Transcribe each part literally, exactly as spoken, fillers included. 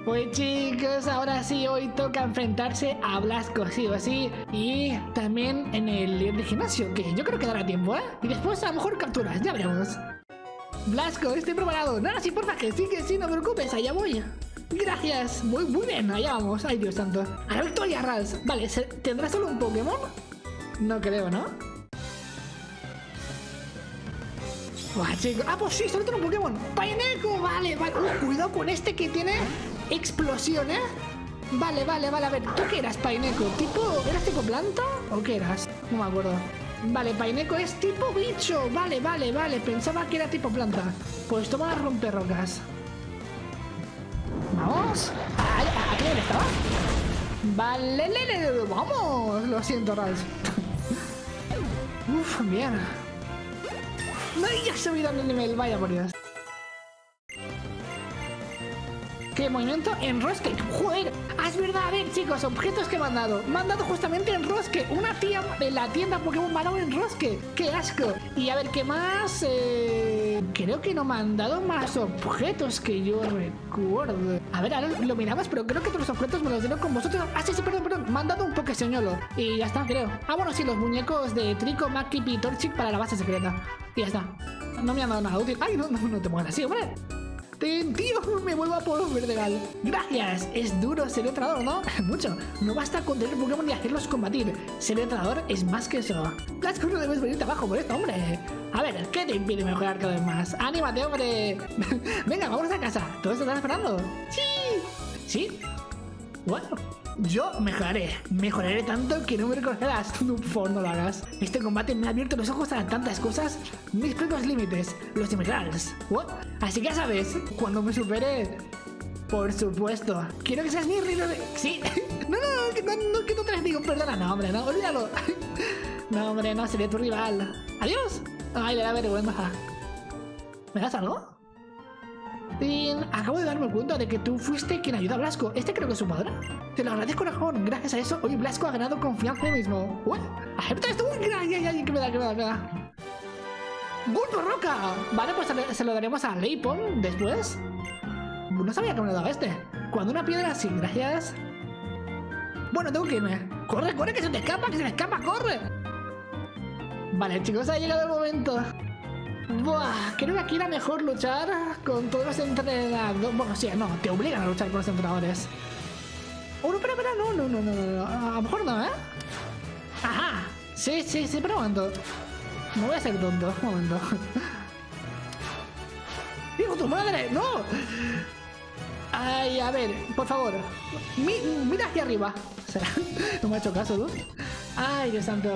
Pues chicos, ahora sí, hoy toca enfrentarse a Blasco, sí o sí. Y también en el de gimnasio, que yo creo que dará tiempo, ¿eh? Y después a lo mejor capturas, ya veremos. Blasco, estoy preparado. Nada, sí, porfa, que sí, que sí, no te preocupes, allá voy. Gracias, muy, muy bien, allá vamos. Ay, Dios santo. A la victoria, Rals. Vale, ¿tendrá solo un Pokémon? No creo, ¿no? Buah, chicos. Ah, pues sí, solo tiene un Pokémon. Pineco, vale, vale. Uh, cuidado con este que tiene explosión, ¿eh? Vale, vale, vale. A ver, ¿tú qué eras, Pineco? ¿Tipo, eras tipo planta o qué eras? No me acuerdo. Vale, Pineco es tipo bicho. Vale, vale, vale. Pensaba que era tipo planta. Pues toma romper rocas. Vamos. ¿A, a qué nivel estaba? Vale, le, le, le, vamos. Lo siento, Rals. Uf, bien. No, ya se me ha ido el nivel, vaya por Dios. ¿Qué movimiento? Enrosque. Joder, ah, es verdad. A ver, chicos, objetos que me han dado. Me han dado justamente enrosque. Una tía en la tienda Pokémon me ha dado enrosque. ¡Qué asco! Y a ver, ¿qué más? Eh... Creo que no me han dado más objetos que yo recuerdo. A ver, ahora lo miramos, pero creo que todos los objetos me los dieron con vosotros. Ah, sí, sí, perdón, perdón. Me han dado un Pokéseñuelo. Y ya está, creo. Ah, bueno, sí, los muñecos de Trico, Makip y Torchic para la base secreta. Y ya está. No me han dado nada útil. Ay, no, no, no te muevas así, hombre. Ten, tío, me vuelvo a por Verdegal. Gracias, es duro ser entrenador, ¿no? Mucho. No basta con tener Pokémon y hacerlos combatir. Ser entrenador es más que eso. Blasco, no debes venirte abajo por esto, hombre. A ver, ¿qué te impide mejorar cada vez más? ¡Anímate, hombre! Venga, vamos a casa. ¿Todos te están esperando? ¡Sí! ¿Sí? Bueno, yo mejoraré. Mejoraré tanto que no me reconocerás. No, por favor, no lo hagas. Este combate me ha abierto los ojos a tantas cosas. Mis propios límites. Los Emeralds. ¿What? Así que ya sabes, cuando me supere... Por supuesto. Quiero que seas mi rival. Sí. No, no, que no, no, que no te les digo. Perdona, no, hombre, no, olvídalo. No, hombre, no, seré tu rival. Adiós. Ay, le da vergüenza. ¿Me das algo? Y acabo de darme cuenta de que tú fuiste quien ayudó a Blasco. Este creo que es su padre. Te lo agradezco, corazón. Gracias a eso, hoy Blasco ha ganado confianza en él mismo. ¿What? Acepta esto. Uy, ay, ay, ay, que me da, que me da, que me da. ¡Golpe roca! Vale, pues se lo daremos a Leipon después. No sabía que me lo daba este. Cuando una piedra así, gracias. Bueno, tengo que irme. Corre, corre, que se te escapa, que se te escapa, corre. Vale, chicos, ha llegado el momento. Buah, creo que aquí era mejor luchar con todos los entrenadores. Bueno, sí, no, te obligan a luchar con los entrenadores. Oh, no, espera, espera, no, no, no, no, no. A lo mejor no, ¿eh? Ajá, sí, sí, sí, pero un momento. No voy a ser tonto, un momento. ¡Hijo tu madre! ¡No! Ay, a ver, por favor. Mi, mira hacia arriba. ¿Será? No me ha hecho caso, ¿no? Ay, Dios santo.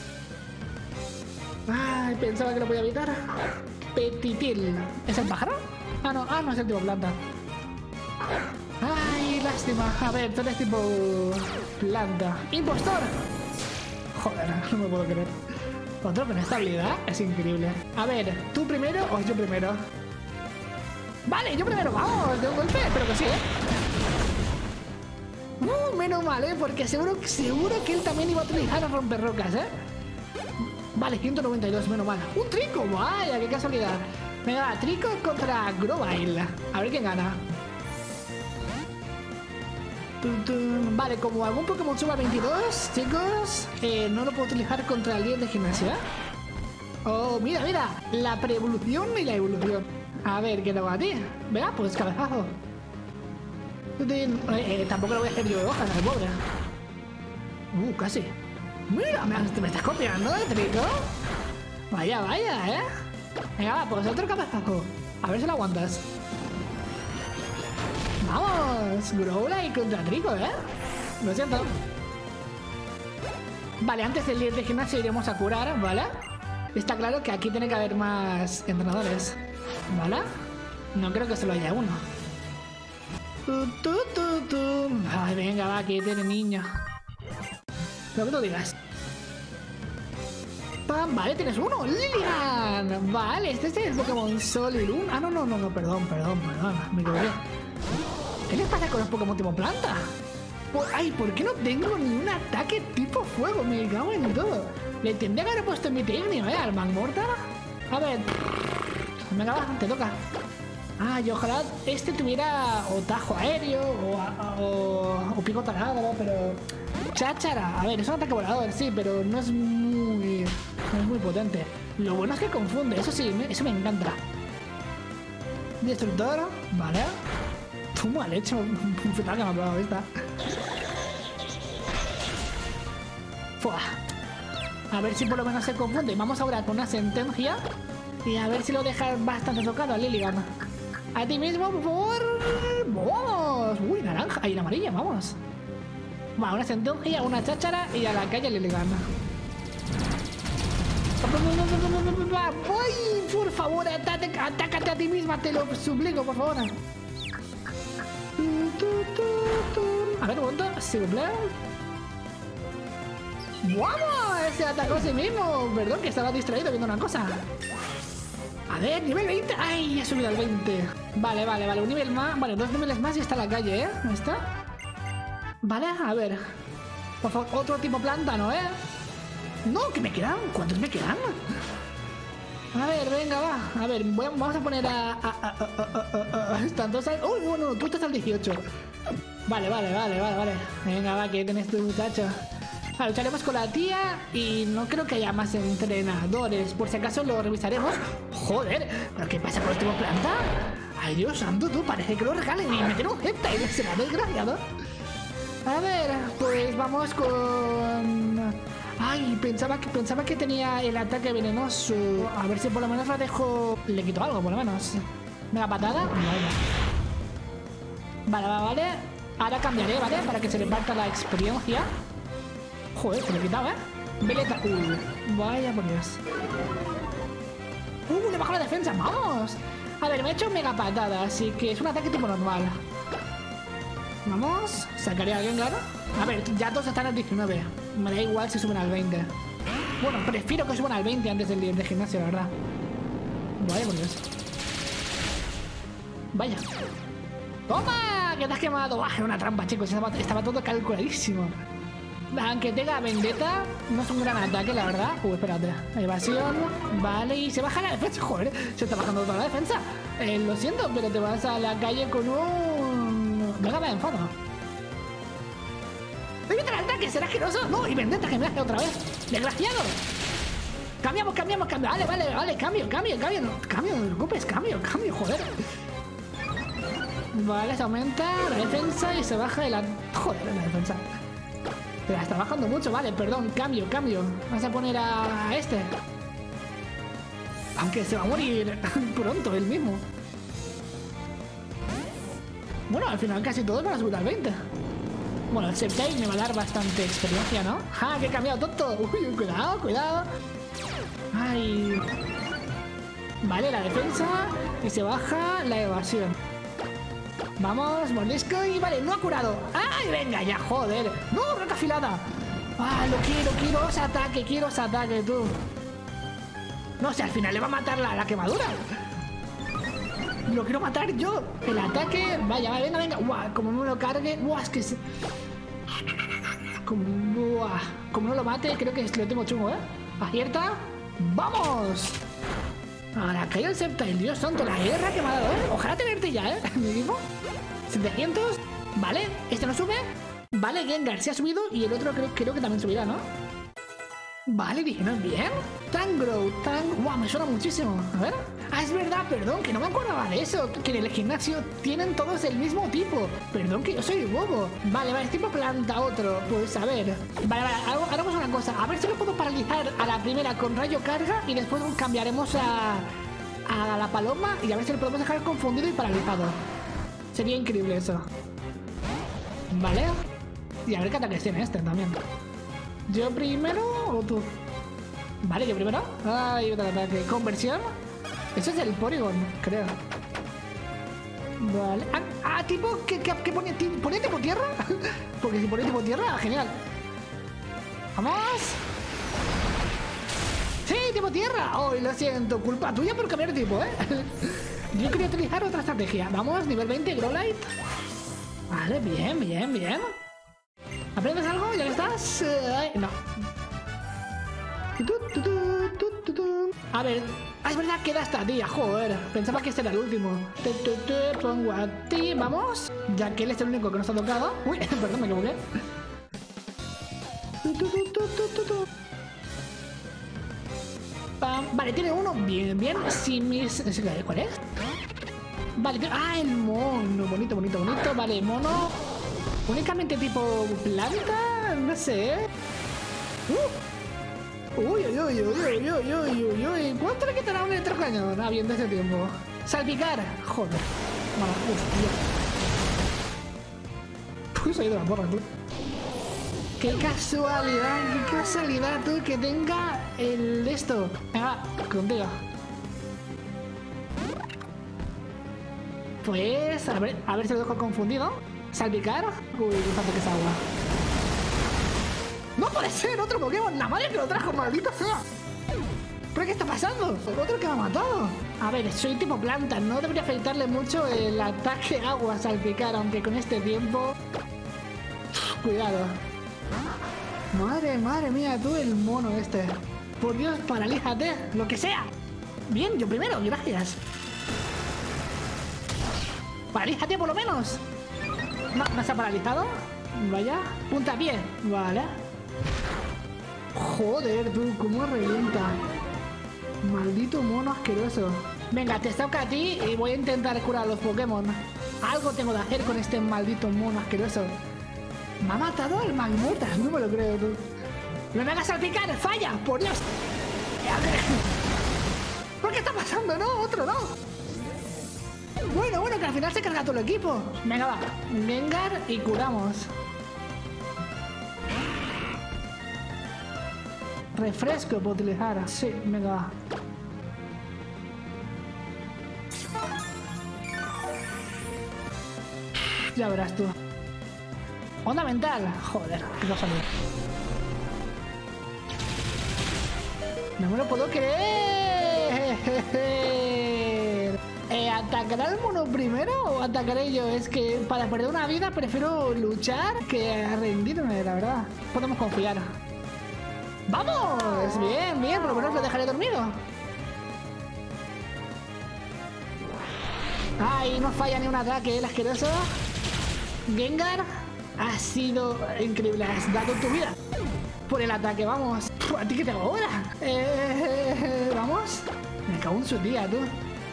Ay, pensaba que lo podía evitar. Petitil. ¿Es el pájaro? Ah, no, ah, no es el tipo planta. Ay, lástima. A ver, tú eres tipo planta. ¡Impostor! Joder, no me puedo creer. Otro con esta habilidad es increíble. A ver, ¿tú primero o yo primero? Vale, yo primero, vamos, de un golpe, pero que sí, ¿eh? Uh, menos mal, ¿eh? Porque seguro, seguro que él también iba a utilizar a romper rocas, ¿eh? Vale, ciento noventa y dos, menos mal. ¡Un Trico! ¡Vaya, qué casualidad! Venga, Trico contra Grovyle. A ver quién gana. Vale, como algún Pokémon suba veintidós, chicos, eh, no lo puedo utilizar contra el líder de gimnasia. Oh, mira, mira, la pre-evolución y la evolución. A ver, ¿qué tengo a ti? Venga, pues cabezazo. Eh, eh, tampoco lo voy a hacer yo de hojas, al pobre. Uh, casi. Mira, me, me estás copiando, ¿eh, Trico? Vaya, vaya, ¿eh? Venga, va, pues otro cabezazo. A ver si lo aguantas. Vamos, Growlithe contra Trico, ¿eh? Lo siento. Vale, antes del líder de gimnasio iremos a curar, ¿vale? Está claro que aquí tiene que haber más entrenadores, ¿vale? No creo que solo haya uno. Tu, tu, tu, tu. Ay, venga, va, que tiene niño. Lo que tú digas. Pam, vale, tienes uno. Lilian. Vale, este es el Pokémon Sol y Luna. Ah, no, no, no, no, perdón, perdón, perdón. Me equivoqué. ¿Qué les pasa con los Pokémon tipo planta? Por, ay, ¿por qué no tengo ni un ataque tipo fuego? Me cago en todo. Le tendría que haber puesto en mi técnico, ¿eh? Al Magmortar. A ver. Venga, va, te toca. Ah, y ojalá este tuviera o tajo aéreo o, a- o, o pico taladro, pero... Cháchara, a ver, es un ataque volador, sí, pero no es muy... no es muy potente. Lo bueno es que confunde, eso sí, me- eso me encanta. Destructor, vale. Toma leche, un final que me ha probado esta. Fua. A ver si por lo menos se confunde. Vamos ahora con una sentencia y a ver si lo deja bastante tocado a Lilligant. A ti mismo, por favor. ¡Vamos! Uy, naranja. Ahí, la amarilla, vamos. Va, una sentencia, una cháchara y a la calle Lilligant. ¡Voy! Por favor, atácate, atácate a ti misma, te lo suplico, por favor. A ver, un momento, s'il vous plaît. ¡Vamos! Se atacó a sí mismo. Perdón, que estaba distraído viendo una cosa. A ver, nivel veinte. ¡Ay! Ha subido al veinte. Vale, vale, vale. Un nivel más. Vale, dos niveles más y está la calle, ¿eh? ¿Ahí está? Vale, a ver. Por favor, otro tipo plántano, ¿eh? No, que me quedan. ¿Cuántos me quedan? A ver, venga, va. A ver, voy a- vamos a poner a... a, a, a, a, a, a están todos al... ¡Uy, no, no! Tú estás al dieciocho. Vale, vale, vale, vale, vale. Venga, va, que tenés tu muchacho. Vale, lucharemos con la tía y no creo que haya más entrenadores. Por si acaso lo revisaremos. Joder, ¿pero qué pasa con este tipo planta? Ay, Dios santo, tú, parece que lo regalen y meter un Heptile. Será desgraciado. A ver, pues vamos con... Ay, pensaba que, pensaba que tenía el ataque venenoso. A ver si por lo menos la dejo... Le quito algo, por lo menos. Mega patada. Vale, vale, vale. Ahora cambiaré, ¿vale? Para que se le parta la experiencia. Joder, se lo he quitado, ¿eh? Veleta. Uy, vaya por Dios. Uh, le bajo la defensa, vamos. A ver, me he hecho mega patada, así que es un ataque tipo normal. Vamos, sacaré a Gengar. A ver, ya todos están al diecinueve. Me da igual si suben al veinte. Bueno, prefiero que suban al veinte antes del de gimnasio, la verdad. Vaya por Dios. Vaya. ¡Toma! ¡Que te has quemado! ¡Ah, era una trampa, chicos! Estaba, estaba todo calculadísimo. Aunque tenga vendetta, no es un gran ataque, la verdad. Uy, espérate. Evasión. Vale, y se baja la defensa. Joder, se está bajando toda la defensa. Eh, lo siento, pero te vas a la calle con un... Venga, me enfado. ¡Evita el ataque! ¡Será asqueroso! ¡No! Y vendetta que me hace otra vez. ¡Desgraciado! Cambiamos, cambiamos, cambiamos. Vale, vale, vale. Cambio, cambio, cambio. No, cambio, no te preocupes. Cambio, cambio, joder. Vale, se aumenta la defensa y se baja el... Joder, la defensa. Pero está bajando mucho, vale, perdón, cambio, cambio. Vamos a poner a, a este. Aunque se va a morir pronto él mismo. Bueno, al final casi todos van a subir al veinte. Bueno, el Sceptile me va a dar bastante experiencia, ¿no? ¡Ah, que he cambiado tonto! Uy, cuidado, cuidado. Ay. Vale, la defensa. Y se baja la evasión. Vamos, mordisco y vale, no ha curado. ¡Ay, venga ya, joder! ¡No, roca afilada! ¡Ah, lo quiero, quiero ese ataque, quiero ese ataque, tú! No sé, al final le va a matar la, la quemadura. Lo quiero matar yo. El ataque, vaya, vale, venga, venga. ¡Guau! Como no me lo cargue, ¡guau! Es que se... Como, ¡buah! Como no lo mate, creo que lo tengo chungo, ¿eh? Acierta. ¡Vamos! Ahora cae el Sceptile, Dios santo, la guerra que me ha dado, ¿eh? Ojalá tenerte ya, ¿eh? Mi equipo. setecientos. Vale, este no sube. Vale, Gengar se ha subido y el otro creo, creo que también subirá, ¿no? Vale, dije, ¿no? Bien. Tangrowth, Tang... ¡Wow! Me suena muchísimo. A ver. Ah, es verdad, perdón, que no me acordaba de eso. Que en el gimnasio tienen todos el mismo tipo. Perdón, que yo soy bobo. Vale, vale, tipo planta otro. Pues a ver. Vale, vale, hago- haremos una cosa. A ver si lo puedo paralizar a la primera con rayo carga y después cambiaremos a, a la paloma y a ver si lo podemos dejar confundido y paralizado. Sería increíble eso. Vale. Y a ver qué ataques tiene este también. ¿Yo primero o tú? Vale, yo primero. Ay, otro ataque. ¿Conversión? Eso es el Porygon, creo. Vale. Ah, ah, tipo, ¿qué, qué, qué pone? ti- ¿Pone tipo tierra? Porque si pone tipo tierra, genial. ¡Vamos! ¡Sí, tipo tierra! ¡Ay, lo siento! Culpa tuya por cambiar de tipo, ¿eh? Yo quería utilizar otra estrategia. Vamos, nivel veinte, Growlite. Vale, bien, bien, bien. ¿Aprendes algo? ¿Ya que estás? Eh, ay, no. Tu, tu, tu, tu, tu, A ver, ah, es verdad, queda esta tía, joder. Pensaba que este era el último. Te, te, te pongo a ti, vamos. Ya que él es el único que nos ha tocado. Uy, perdón, me equivoqué. Pam. Vale, tiene uno. Bien, bien. Sin mis... ¿Cuál es? Vale, ah, el mono. Bonito, bonito, bonito. Vale, mono. Únicamente tipo planta. No sé. Uh. Uy, uy, uy, uy, uy, uy, uy, uy. ¿Cuánto le quitará un electrocañón? Ah, bien, de ese tiempo. Salpicar. Joder. Mala, hostia. Pues ahí de la porra, tú. Qué casualidad, qué casualidad, tú, que tenga el esto. Venga, contigo. Pues, a ver, a ver si lo dejo confundido. Salpicar. Uy, qué falta que es agua. ¡No puede ser! ¡Otro Pokémon! ¡La madre que lo trajo, maldito sea! ¿Pero qué está pasando? ¡Otro que me ha matado! A ver, soy tipo planta. No debería afectarle mucho el ataque agua salpicar, aunque con este tiempo... Cuidado. Madre, madre mía, tú el mono este. Por Dios, paralízate. Lo que sea. Bien, yo primero, gracias. Paralízate por lo menos. No, ¿no se ha paralizado? Vaya. Puntapié. Vale. Joder, tú, cómo revienta. Maldito mono asqueroso. Venga, te toca a ti y voy a intentar curar a los Pokémon. Algo tengo que hacer con este maldito mono asqueroso. Me ha matado el Magmota, no me lo creo, tú. ¡No me hagas salpicar! ¡Falla! ¡Por Dios! ¿Por qué está pasando? ¡No! ¡Otro no! Bueno, bueno, que al final se carga todo el equipo. Venga, va. Gengar y curamos. Refresco puedo utilizar. Sí, venga, va. Ya verás tú. Onda mental. Joder, qué cosa mía. No me lo puedo creer. Eh, ¿Atacará el mono primero o atacaré yo? Es que para perder una vida prefiero luchar que rendirme, la verdad. Podemos confiar. ¡Vamos! Bien, bien, por lo menos lo dejaré dormido. Ay, no falla ni un ataque, el asqueroso. Gengar, ha sido increíble, has dado tu vida por el ataque, vamos. ¿A ti qué te hago ahora? Eh, vamos. Me cago en su día, tú.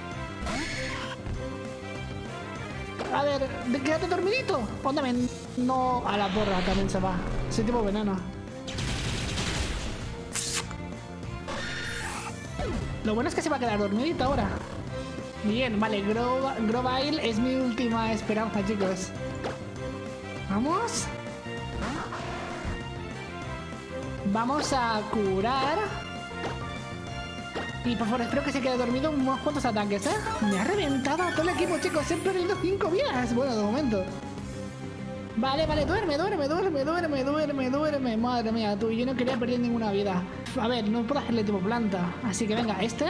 A ver, quédate dormidito. Póndame. No, a la porra también se va. Soy tipo veneno. Lo bueno es que se va a quedar dormidito ahora. Bien, vale, Gro Grovyle es mi última esperanza, chicos. Vamos. Vamos a curar. Y por favor, espero que se quede dormido unos cuantos ataques, ¿eh? Me ha reventado a todo el equipo, chicos. He perdido cinco vidas. Bueno, de momento. Vale, vale, duerme, duerme, duerme, duerme, duerme, duerme. Madre mía, tú, yo no quería perder ninguna vida. A ver, no puedo hacerle tipo planta. Así que venga, este.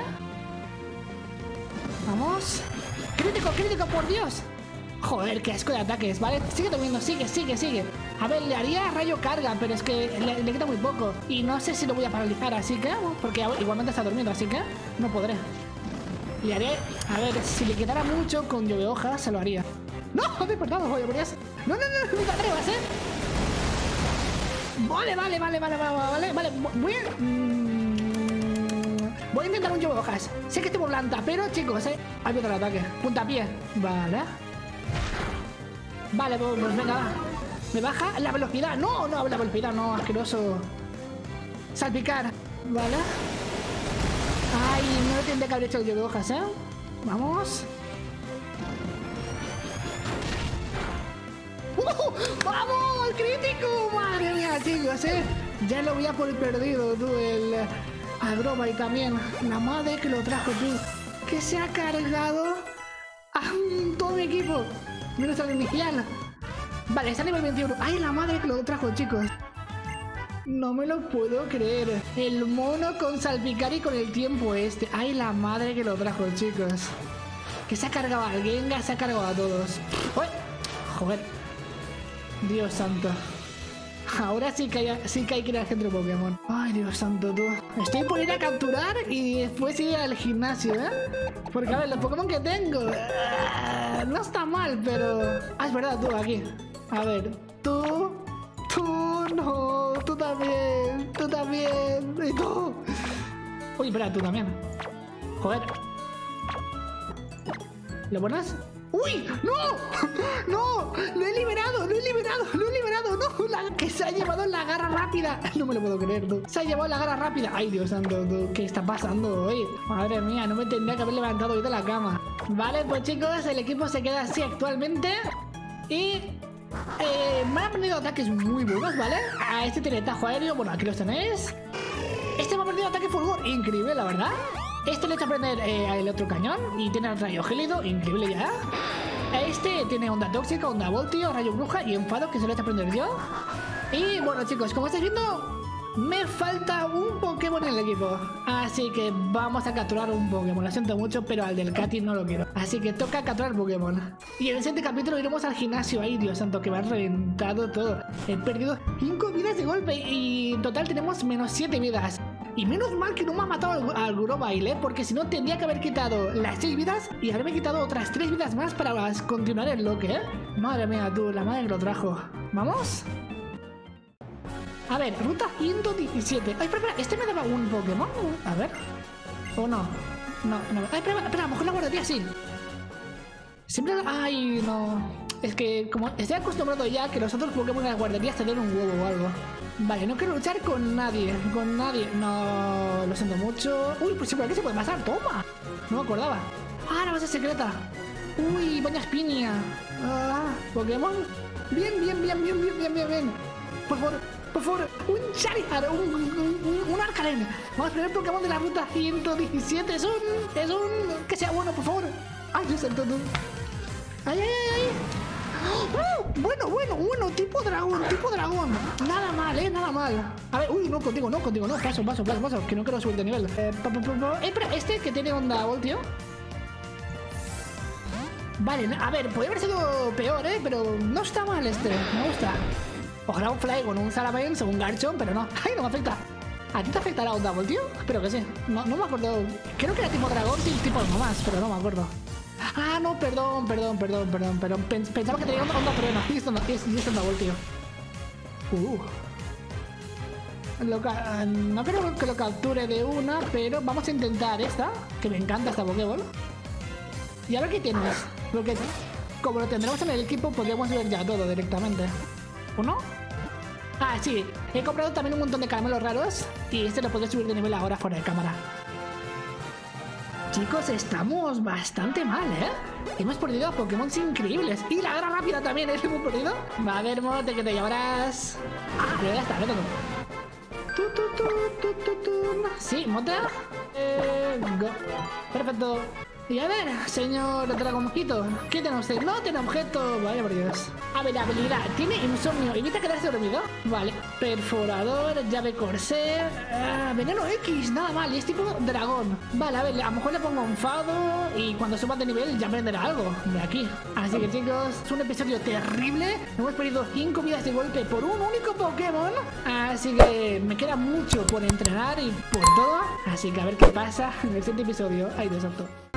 Vamos. Crítico, crítico, por Dios. Joder, qué asco de ataques, ¿vale? Sigue durmiendo, sigue, sigue, sigue. A ver, le haría rayo carga, pero es que le, le quita muy poco. Y no sé si lo voy a paralizar, así que... Porque igualmente está durmiendo, así que no podré. Le haré... A ver, si le quitara mucho con lluvia hojas, se lo haría. ¡No! ¡He despertado, joder, por Dios! ¡No, no, no! ¡No te atrevas, eh! Vale, vale, vale, vale, vale, vale, vale. Voy a... Mmm, voy a intentar un lluvia hojas. Sé que estoy volanta, pero chicos, eh... Hay otro ataque. Puntapié. Vale. Vale, pues venga, va. Me baja la velocidad. No, no, la velocidad, no, asqueroso. Salpicar. Vale. Ay, no tendría que haber hecho el lluvia de hojas, ¿eh? Vamos. ¡Uh! ¡Vamos! ¡Crítico! Madre mía, chicos, ¿eh? Ya lo voy a por perdido, tú, el... A Grovyle también. La madre que lo trajo, tú. Que se ha cargado a todo mi equipo. Menos al inicial. Vale, está a nivel veintiuno. ¡Ay, la madre que lo trajo, chicos! No me lo puedo creer. El mono con salpicar y con el tiempo este. ¡Ay, la madre que lo trajo, chicos! Que se ha cargado al Gengar, se ha cargado a todos. ¡Uy! Joder. Dios santo. Ahora sí que hay, sí que, hay que ir al centro Pokémon. Ay, Dios santo, tú. Estoy por ir a capturar y después ir al gimnasio, ¿eh? Porque, a ver, los Pokémon que tengo... Uh, no está mal, pero... Ah, es verdad, tú, aquí. A ver, tú... Tú, no... Tú también... Tú también... Y tú... Uy, espera, tú también. Joder. ¿Lo pones? ¡Uy! ¡No! ¡No! ¡Lo he liberado! ¡Lo he liberado! ¡Lo he liberado! ¡No! La que se ha llevado la garra rápida. No me lo puedo creer, tú. Se ha llevado la garra rápida. ¡Ay, Dios santo! Tú. ¿Qué está pasando hoy? Madre mía, no me tendría que haber levantado hoy de la cama. Vale, pues chicos, el equipo se queda así actualmente. Y... Eh, me han aprendido ataques muy buenos, ¿vale? A este tiene tajo aéreo. Bueno, aquí los tenéis. Este me ha aprendido ataque fulgor. Increíble, la verdad. Este le echa a aprender eh, el otro cañón y tiene el rayo gélido, increíble ya. Este tiene onda tóxica, onda voltio, rayo bruja y enfado que se lo he hecho aprender yo. Y bueno chicos, como estáis viendo, me falta un Pokémon en el equipo. Así que vamos a capturar un Pokémon. Lo siento mucho, pero al del Katy no lo quiero. Así que toca capturar Pokémon. Y en el siguiente capítulo iremos al gimnasio. Ay, Dios santo, que me ha reventado todo. He perdido cinco vidas de golpe y en total tenemos menos siete vidas. Y menos mal que no me ha matado al, al Grovyle, ¿eh? Porque si no tendría que haber quitado las seis vidas y haberme quitado otras tres vidas más para continuar el loque, ¿eh? Madre mía, tú, la madre que lo trajo. ¿Vamos? A ver, ruta ciento diecisiete. Ay, espera, espera, ¿este me daba un Pokémon? A ver. ¿O no? No, no. Ay, espera, espera, a lo mejor la guardería sí. Siempre... Ay, no. Es que como estoy acostumbrado ya que los otros Pokémon de la guardería te den un huevo o algo. Vale, no quiero luchar con nadie. Con nadie. No, lo siento mucho. Uy, pues por aquí se puede pasar. Toma. No me acordaba. Ah, la base secreta. Uy, baña espinia. Ah, Pokémon. Bien, bien, bien, bien, bien, bien, bien, bien. Por favor, por favor. Un Charizard, un, un, un, un Arcanine. Vamos a poner el Pokémon de la ruta ciento diecisiete. Es un, es un... Que sea bueno, por favor. Ay, yo siento tú. Ay, ay, ay, ay. ¡Oh! Bueno, bueno, bueno, tipo dragón, tipo dragón. Nada mal, eh, nada mal. A ver, uy, no, contigo, no, contigo, no. Paso, paso, paso, paso, que no quiero subir de nivel. Eh, pa, pa, pa, pa. eh pero este que tiene onda voltio. Vale, a ver, podría haber sido peor, eh, pero no está mal este, me gusta. Ojalá un Fly con un Salamence o un Garchomp, pero no. Ay, no me afecta. ¿A ti te afectará onda voltio? Espero que sí. No, no me acuerdo. Creo que era tipo dragón, tipo algo más, pero no me acuerdo. Ah, no, perdón, perdón, perdón, perdón, perdón. Pensaba que tenía onda, onda frena. Y esto no, y esto no voltio. Uh. Lo no creo que lo capture de una, pero vamos a intentar esta, que me encanta esta Pokéball. Y a ver qué tienes. Porque como lo tendremos en el equipo, podríamos ver ya todo directamente. ¿Uno? Ah, sí. He comprado también un montón de caramelos raros y este lo podré subir de nivel ahora fuera de cámara. Chicos, estamos bastante mal, ¿eh? Hemos perdido a Pokémon increíbles. Y la garra rápida también, ¿eh? Hemos perdido. Va a ver, mote, que te llevarás. Ah, pero ya está, no tengo. Tu, tu, tu, tu, tu, tu. Sí, mote. Eh, go. Perfecto. Y a ver, señor Dragonquito, ¿qué tiene usted? No tiene objeto. Vaya por Dios. A ver, habilidad. Tiene insomnio. Evita quedarse dormido. Vale. Perforador, llave corset. Uh, veneno X. Nada mal. Y es tipo dragón. Vale, a ver, a lo mejor le pongo enfado. Y cuando suba de nivel ya aprenderá algo de aquí. Así que chicos, es un episodio terrible. Hemos perdido cinco vidas de golpe por un único Pokémon. Así que me queda mucho por entrenar y por todo. Así que a ver qué pasa en el siguiente episodio. Ay, Dios santo.